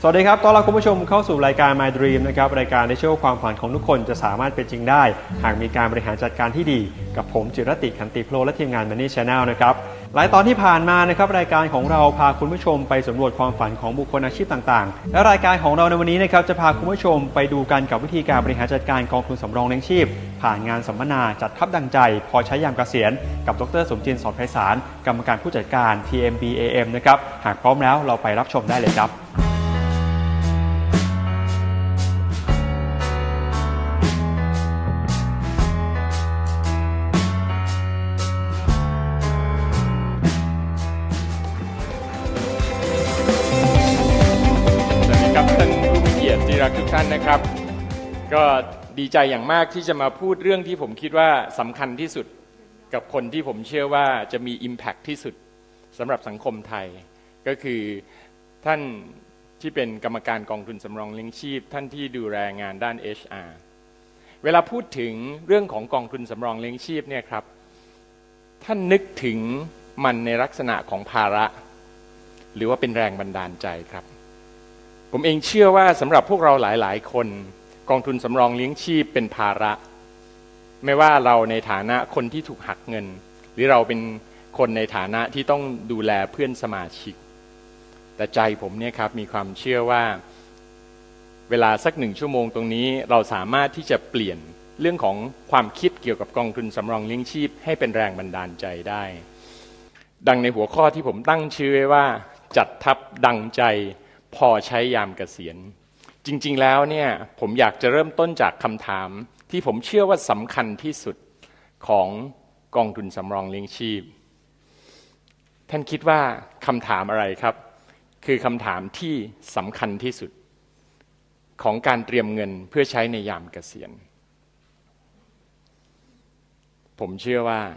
สวัสดีครับต้อนรับคุณผู้ชมเข้าสู่รายการ My Dream นะครับรายการที่เชื่อว่าความฝันของทุกคนจะสามารถเป็นจริงได้หากมีการบริหารจัดการที่ดีกับผมจิรติขันติโพลและทีมงาน Money Channel นะครับหลายตอนที่ผ่านมานะครับรายการของเราพาคุณผู้ชมไปสำรวจความฝันของบุคคลอาชีพต่างๆและรายการของเราในวันนี้นะครับจะพาคุณผู้ชมไปดูกันกับวิธีการบริหารจัดการกองทุนสำรองเลี้ยงชีพผ่านงานสัมมนาจัดทับดังใจพอใช้ยามเกษียณกับดร.สมจินต์ สอนไพศาลกรรมการผู้จัดการ TMBAM นะครับหากพร้อมแล้วเราไปรับชมได้เลยครับทุกท่านนะครับก็ดีใจอย่างมากที่จะมาพูดเรื่องที่ผมคิดว่าสำคัญที่สุดกับคนที่ผมเชื่อว่าจะมี Impact ที่สุดสำหรับสังคมไทยก็คือท่านที่เป็นกรรมการกองทุนสำรองเลี้ยงชีพท่านที่ดูแลงานด้าน HR เวลาพูดถึงเรื่องของกองทุนสำรองเลี้ยงชีพเนี่ยครับท่านนึกถึงมันในลักษณะของภาระหรือว่าเป็นแรงบันดาลใจครับผมเองเชื่อว่าสำหรับพวกเราหลายๆคนกองทุนสำรองเลี้ยงชีพเป็นภาระไม่ว่าเราในฐานะคนที่ถูกหักเงินหรือเราเป็นคนในฐานะที่ต้องดูแลเพื่อนสมาชิกแต่ใจผมเนี่ยครับมีความเชื่อว่าเวลาสัก1 ชั่วโมงตรงนี้เราสามารถที่จะเปลี่ยนเรื่องของความคิดเกี่ยวกับกองทุนสำรองเลี้ยงชีพให้เป็นแรงบันดาลใจได้ดังในหัวข้อที่ผมตั้งชื่อไว้ว่าจัดทัพดังใจพอใช้ยามเกษียณจริงๆแล้วเนี่ยผมอยากจะเริ่มต้นจากคำถามที่ผมเชื่อว่าสำคัญที่สุดของกองทุนสำรองเลี้ยงชีพท่านคิดว่าคำถามอะไรครับคือคำถามที่สำคัญที่สุดของการเตรียมเงินเพื่อใช้ในยามเกษียณผมเชื่อว่า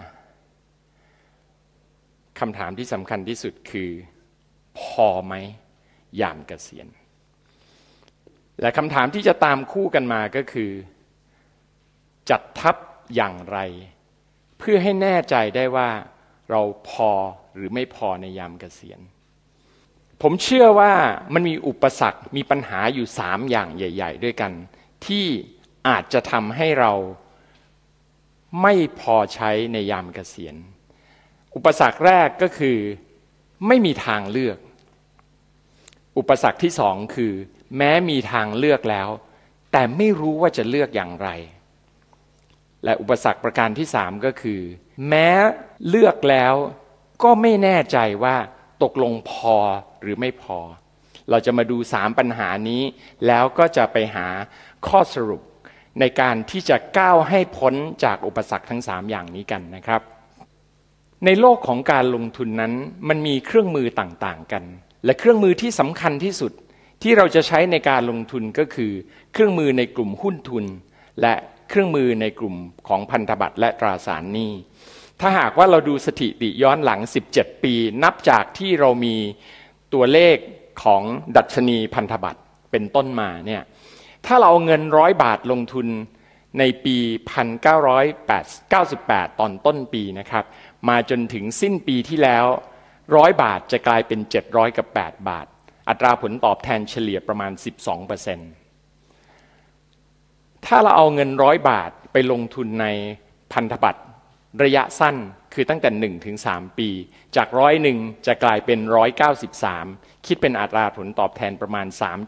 คำถามที่สำคัญที่สุดคือพอไหมยามเกษียณและคำถามที่จะตามคู่กันมาก็คือจัดทัพอย่างไรเพื่อให้แน่ใจได้ว่าเราพอหรือไม่พอในยามเกษียณผมเชื่อว่ามันมีอุปสรรคมีปัญหาอยู่3 อย่างใหญ่ๆด้วยกันที่อาจจะทำให้เราไม่พอใช้ในยามเกษียณอุปสรรคแรกก็คือไม่มีทางเลือกอุปสรรคที่2คือแม้มีทางเลือกแล้วแต่ไม่รู้ว่าจะเลือกอย่างไรและอุปสรรคประการที่3ก็คือแม้เลือกแล้วก็ไม่แน่ใจว่าตกลงพอหรือไม่พอเราจะมาดู3ปัญหานี้แล้วก็จะไปหาข้อสรุปในการที่จะก้าวให้พ้นจากอุปสรรคทั้ง3อย่างนี้กันนะครับในโลกของการลงทุนนั้นมันมีเครื่องมือต่างๆกันและเครื่องมือที่สำคัญที่สุดที่เราจะใช้ในการลงทุนก็คือเครื่องมือในกลุ่มหุ้นทุนและเครื่องมือในกลุ่มของพันธบัตรและตราสารหนี้ถ้าหากว่าเราดูสถิติย้อนหลัง17 ปีนับจากที่เรามีตัวเลขของดัชนีพันธบัตรเป็นต้นมาเนี่ยถ้าเราเอาเงิน100 บาทลงทุนในปี1998ตอนต้นปีนะครับมาจนถึงสิ้นปีที่แล้ว100 บาทจะกลายเป็น708 บาทอัตราผลตอบแทนเฉลี่ยประมาณ 12% ถ้าเราเอาเงิน100 บาทไปลงทุนในพันธบัตรระยะสั้นคือตั้งแต่1 ถึง 3 ปีจาก100จะกลายเป็น193คิดเป็นอัตราผลตอบแทนประมาณ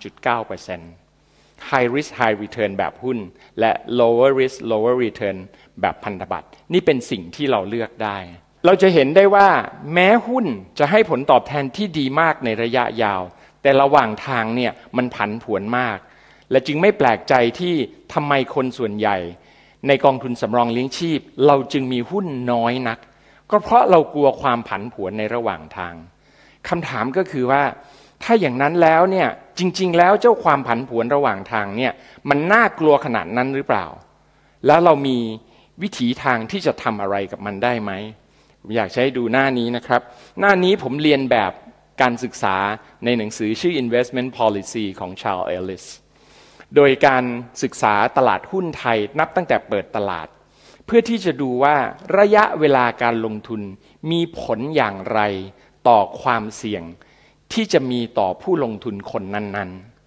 3.9% High risk high return แบบหุ้นและ lower risk lower return แบบพันธบัตรนี่เป็นสิ่งที่เราเลือกได้เราจะเห็นได้ว่าแม้หุ้นจะให้ผลตอบแทนที่ดีมากในระยะยาวแต่ระหว่างทางเนี่ยมันผันผวนมากและจึงไม่แปลกใจที่ทำไมคนส่วนใหญ่ในกองทุนสำรองเลี้ยงชีพเราจึงมีหุ้นน้อยนักก็เพราะเรากลัวความผันผวนในระหว่างทางคำถามก็คือว่าถ้าอย่างนั้นแล้วเนี่ยจริงๆแล้วเจ้าความผันผวนระหว่างทางเนี่ยมันน่ากลัวขนาดนั้นหรือเปล่าแล้วเรามีวิถีทางที่จะทำอะไรกับมันได้ไหมผมอยากให้ดูหน้านี้นะครับหน้านี้ผมเรียนแบบการศึกษาในหนังสือชื่อ Investment Policy ของ Charles Ellis โดยการศึกษาตลาดหุ้นไทยนับตั้งแต่เปิดตลาดเพื่อที่จะดูว่าระยะเวลาการลงทุนมีผลอย่างไรต่อความเสี่ยงที่จะมีต่อผู้ลงทุนคนนั้นๆ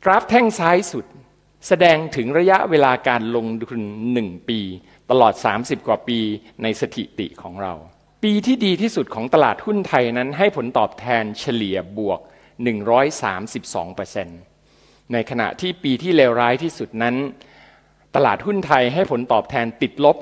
กราฟแท่งซ้ายสุดแสดงถึงระยะเวลาการลงทุน1 ปีตลอด30 กว่าปีในสถิติของเราปีที่ดีที่สุดของตลาดหุ้นไทยนั้นให้ผลตอบแทนเฉลี่ยบวก 132%ในขณะที่ปีที่เลวร้ายที่สุดนั้นตลาดหุ้นไทยให้ผลตอบแทนติดลบ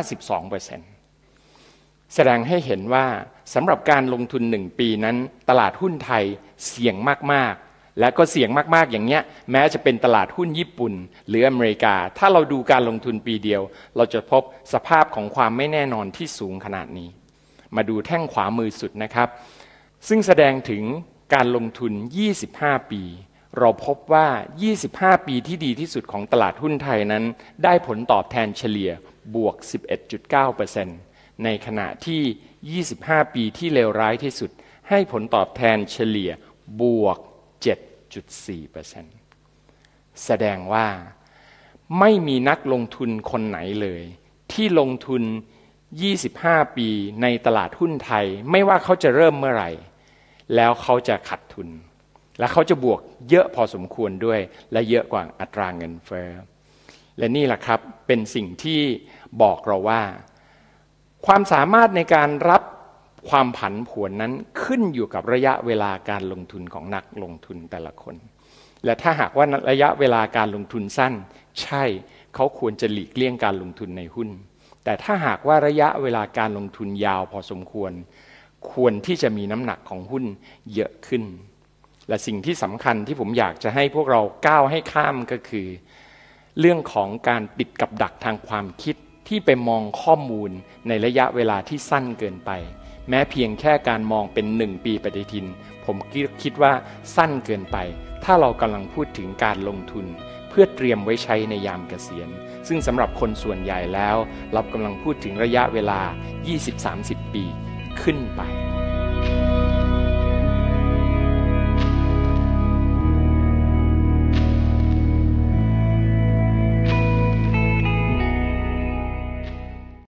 52%แสดงให้เห็นว่าสำหรับการลงทุน1 ปีนั้นตลาดหุ้นไทยเสี่ยงมากๆและก็เสี่ยงมากๆอย่างเนี้ยแม้จะเป็นตลาดหุ้นญี่ปุ่นหรืออเมริกาถ้าเราดูการลงทุนปีเดียวเราจะพบสภาพของความไม่แน่นอนที่สูงขนาดนี้มาดูแท่งขวามือสุดนะครับซึ่งแสดงถึงการลงทุน25 ปีเราพบว่า25 ปีที่ดีที่สุดของตลาดหุ้นไทยนั้นได้ผลตอบแทนเฉลี่ยบวก 11.9% ในขณะที่25 ปีที่เลวร้ายที่สุดให้ผลตอบแทนเฉลี่ยบวก 7.4% แสดงว่าไม่มีนักลงทุนคนไหนเลยที่ลงทุน25 ปีในตลาดหุ้นไทยไม่ว่าเขาจะเริ่มเมื่อไหร่แล้วเขาจะขาดทุนและเขาจะบวกเยอะพอสมควรด้วยและเยอะกว่าอัตราเงินเฟ้อและนี่แหละครับเป็นสิ่งที่บอกเราว่าความสามารถในการรับความผันผวนนั้นขึ้นอยู่กับระยะเวลาการลงทุนของนักลงทุนแต่ละคนและถ้าหากว่าระยะเวลาการลงทุนสั้นใช่เขาควรจะหลีกเลี่ยงการลงทุนในหุ้นแต่ถ้าหากว่าระยะเวลาการลงทุนยาวพอสมควรที่จะมีน้ำหนักของหุ้นเยอะขึ้นและสิ่งที่สำคัญที่ผมอยากจะให้พวกเราก้าวให้ข้ามก็คือเรื่องของการติดกับดักทางความคิดที่ไปมองข้อมูลในระยะเวลาที่สั้นเกินไปแม้เพียงแค่การมองเป็น1 ปีปฏิทินผมคิดว่าสั้นเกินไปถ้าเรากำลังพูดถึงการลงทุนเพื่อเตรียมไว้ใช้ในยามเกษียณซึ่งสำหรับคนส่วนใหญ่แล้วเรากำลังพูดถึงระยะเวลา 20-30 ปีขึ้นไป